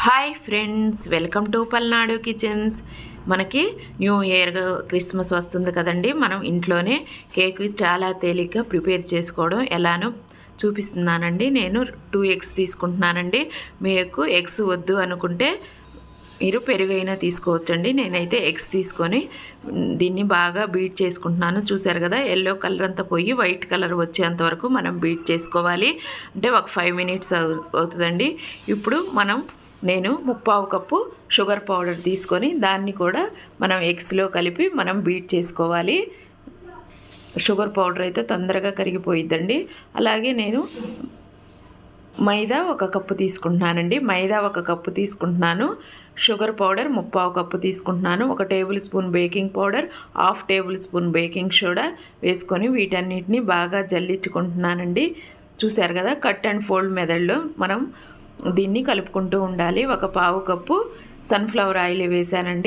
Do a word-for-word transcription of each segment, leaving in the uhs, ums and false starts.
Hi friends, welcome to Palnadu kitchens. మనకి new year Christmas వస్తుంది కదండి. మనం ఇంట్లోనే కేక్ చాలా తేలిగ్గా ప్రిపేర్ చేసుకోవడం ఎలానో చూపిస్తున్నానండి. నేను టూ ఎగ్స్ తీసుకుంటున్నానండి. మీకు ఎగ్స్ వద్దు అనుకుంటే మీరు పెరుగైనా తీసుకోవచ్చండి. నేనైతే ఎగ్స్ తీసుకొని దీన్ని బాగా బీట్ చేసుకుంటున్నాను. చూసారు కదా, ఎల్లో కలర్ అంతా పోయి వైట్ కలర్ వచ్చేంత వరకు మనం బీట్ చేసుకోవాలి. అంటే ఒక ఫైవ్ మినిట్స్ అవుతుందండి. ఇప్పుడు మనం నేను ముప్పావు కప్పు షుగర్ పౌడర్ తీసుకొని దాన్ని కూడా మనం ఎగ్స్లో కలిపి మనం బీట్ చేసుకోవాలి. షుగర్ పౌడర్ అయితే తొందరగా కరిగిపోయిద్దండి. అలాగే నేను మైదా ఒక కప్పు తీసుకుంటున్నానండి. మైదా ఒక కప్పు తీసుకుంటున్నాను. షుగర్ పౌడర్ ముప్పావు కప్పు తీసుకుంటున్నాను. ఒక tablespoon baking powder, half tablespoon baking soda వేసుకొని వీటన్నిటిని బాగా జల్లించుకుంటున్నానండి. చూసారు కదా, కట్ అండ్ ఫోల్డ్ మెథడ్లో మనం దీన్ని కలుపుకుంటూ ఉండాలి. ఒక పావు కప్పు సన్ఫ్లవర్ ఆయిల్ వేసానండి.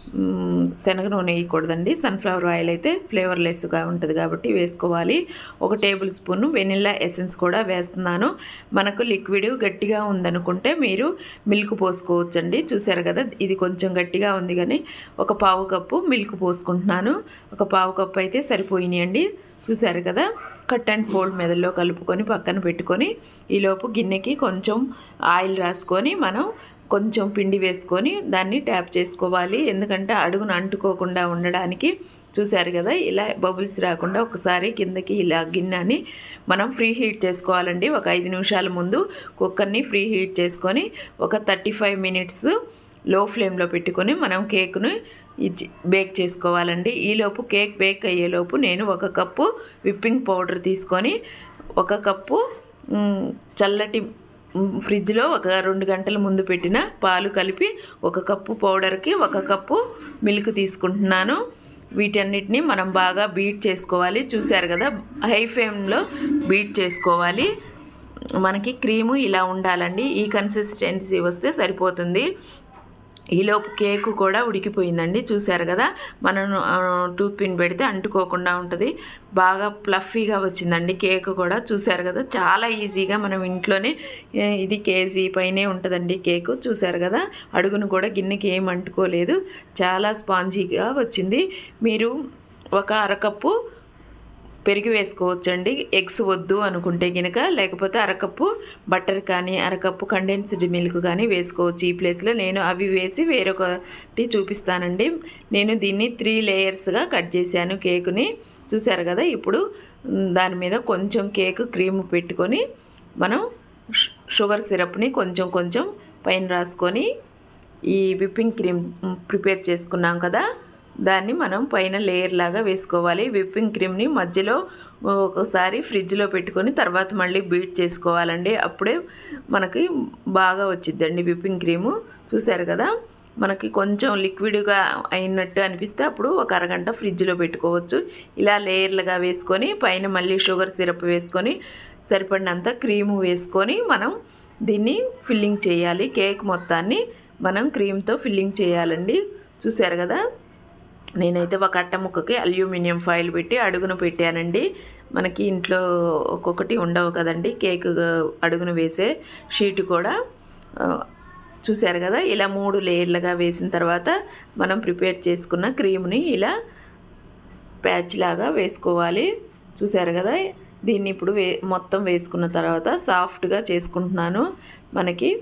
శనగ నూనె వేయకూడదండి. సన్ఫ్లవర్ ఆయిల్ అయితే ఫ్లేవర్లెస్గా ఉంటుంది కాబట్టి వేసుకోవాలి. ఒక టేబుల్ స్పూన్ వెనిల్లా ఎసెన్స్ కూడా వేస్తున్నాను. మనకు లిక్విడ్ గట్టిగా ఉందనుకుంటే మీరు మిల్క్ పోసుకోవచ్చండి. చూసారు కదా, ఇది కొంచెం గట్టిగా ఉంది కానీ ఒక పావు కప్పు మిల్క్ పోసుకుంటున్నాను. ఒక పావు కప్పు అయితే సరిపోయినాయండి. చూసారు కదా, కట్ అండ్ ఫోల్డ్ మెదడులో కలుపుకొని పక్కన పెట్టుకొని ఈలోపు గిన్నెకి కొంచెం ఆయిల్ రాసుకొని మనం కొంచెం పిండి వేసుకొని దాన్ని ట్యాప్ చేసుకోవాలి. ఎందుకంటే అడుగును అంటుకోకుండా ఉండడానికి. చూసారు కదా, ఇలా బబుల్స్ రాకుండా ఒకసారి కిందకి ఇలా గిన్నెని మనం ఫ్రీ హీట్ చేసుకోవాలండి. ఒక ఐదు నిమిషాల ముందు కుక్కర్ని ఫ్రీ హీట్ చేసుకొని ఒక థర్టీ ఫైవ్ మినిట్స్ లో ఫ్లేమ్లో పెట్టుకొని మనం కేక్ను బేక్ చేసుకోవాలండి. ఈలోపు కేక్ బేక్ అయ్యేలోపు నేను ఒక కప్పు విప్పింగ్ పౌడర్ తీసుకొని ఒక కప్పు చల్లటి ఫ్రిడ్జ్లో ఒక రెండు గంటల ముందు పెట్టిన పాలు కలిపి ఒక కప్పు పౌడర్కి ఒక కప్పు మిల్క్ తీసుకుంటున్నాను. వీటన్నిటిని మనం బాగా బీట్ చేసుకోవాలి. చూసారు కదా, హై ఫ్లేమ్లో బీట్ చేసుకోవాలి. మనకి క్రీము ఇలా ఉండాలండి. ఈ కన్సిస్టెన్సీ వస్తే సరిపోతుంది. ఈలోపు కేకు కూడా ఉడికిపోయిందండి. చూసారు కదా, మనం టూత్ పిన్ పెడితే అంటుకోకుండా ఉంటుంది. బాగా ప్లఫీగా వచ్చిందండి కేక్ కూడా. చూసారు కదా, చాలా ఈజీగా మనం ఇంట్లోనే, ఇది కేజీ పైనే ఉంటుందండి కేకు. చూసారు కదా, అడుగును కూడా గిన్నెకి ఏం అంటుకోలేదు. చాలా స్పాంజీగా వచ్చింది. మీరు ఒక అరకప్పు పెరుగు వేసుకోవచ్చండి ఎగ్స్ వద్దు అనుకుంటే కనుక. లేకపోతే అరకప్పు బటర్ కానీ అరకప్పు కండెన్స్డ్ మిల్క్ కానీ వేసుకోవచ్చు. ఈ ప్లేస్లో నేను అవి వేసి వేరొకటి చూపిస్తానండి. నేను దీన్ని త్రీ లేయర్స్గా కట్ చేశాను కేకుని. చూసారు కదా, ఇప్పుడు దాని మీద కొంచెం కేక్ క్రీమ్ పెట్టుకొని మనం షుగర్ సిరప్ని కొంచెం కొంచెం పైన రాసుకొని ఈ విప్పింగ్ క్రీమ్ ప్రిపేర్ చేసుకున్నాం కదా, దాన్ని మనం పైన లేయర్ లాగా వేసుకోవాలి. విప్పింగ్ క్రీమ్ని మధ్యలో ఒకసారి ఫ్రిడ్జ్లో పెట్టుకొని తర్వాత మళ్ళీ బీట్ చేసుకోవాలండి. అప్పుడే మనకి బాగా వచ్చిద్దండి విప్పింగ్ క్రీము. చూసారు కదా, మనకి కొంచెం లిక్విడ్గా అయినట్టు అనిపిస్తే అప్పుడు ఒక అరగంట ఫ్రిడ్జ్లో పెట్టుకోవచ్చు. ఇలా లేయర్లుగా వేసుకొని పైన మళ్ళీ షుగర్ సిరప్ వేసుకొని సరిపడినంత క్రీము వేసుకొని మనం దీన్ని ఫిల్లింగ్ చేయాలి. కేక్ మొత్తాన్ని మనం క్రీమ్తో ఫిల్లింగ్ చేయాలండి. చూసారు కదా, నేనైతే ఒక అట్ట ముక్కకి అల్యూమినియం ఫాయిల్ పెట్టి అడుగును పెట్టానండి. మనకి ఇంట్లో ఒక్కొక్కటి ఉండవు కదండి కేక్ అడుగును వేసే షీట్ కూడా. చూసారు కదా, ఇలా మూడు లేయర్లుగా వేసిన తర్వాత మనం ప్రిపేర్ చేసుకున్న క్రీమ్ని ఇలా ప్యాచ్ లాగా వేసుకోవాలి. చూసారు కదా, దీన్ని ఇప్పుడు వే మొత్తం వేసుకున్న తర్వాత సాఫ్ట్గా చేసుకుంటున్నాను. మనకి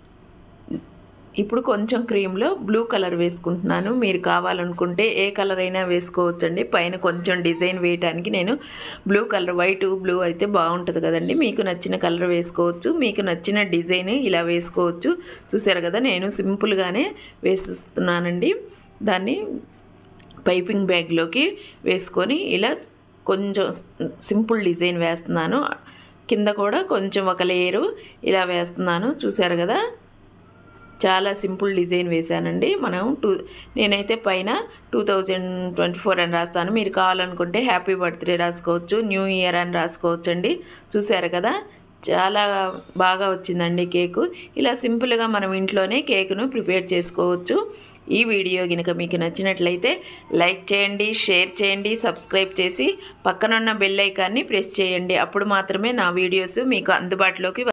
ఇప్పుడు కొంచెం క్రీమ్లో బ్లూ కలర్ వేసుకుంటున్నాను. మీరు కావాలనుకుంటే ఏ కలర్ అయినా వేసుకోవచ్చండి. పైన కొంచెం డిజైన్ వేయడానికి నేను బ్లూ కలర్, వైట్ బ్లూ అయితే బాగుంటుంది కదండి. మీకు నచ్చిన కలర్ వేసుకోవచ్చు. మీకు నచ్చిన డిజైన్ ఇలా వేసుకోవచ్చు. చూసారు కదా, నేను సింపుల్గానే వేసిస్తున్నానండి. దాన్ని పైపింగ్ బ్యాగ్లోకి వేసుకొని ఇలా కొంచెం సింపుల్ డిజైన్ వేస్తున్నాను. కింద కూడా కొంచెం ఒక లేయరు ఇలా వేస్తున్నాను. చూసారు కదా, చాలా సింపుల్ డిజైన్ వేశానండి. మనం టూ నేనైతే పైన టూ థౌజండ్ ట్వంటీ ఫోర్ అని రాస్తాను. మీరు కావాలనుకుంటే హ్యాపీ బర్త్డే రాసుకోవచ్చు, న్యూ ఇయర్ అని రాసుకోవచ్చు అండి. చూసారు కదా, చాలా బాగా వచ్చిందండి కేకు. ఇలా సింపుల్గా మనం ఇంట్లోనే కేకును ప్రిపేర్ చేసుకోవచ్చు. ఈ వీడియో కనుక మీకు నచ్చినట్లయితే లైక్ చేయండి, షేర్ చేయండి, సబ్స్క్రైబ్ చేసి పక్కనున్న బెల్ ఐకాన్ని ప్రెస్ చేయండి. అప్పుడు మాత్రమే నా వీడియోస్ మీకు అందుబాటులోకి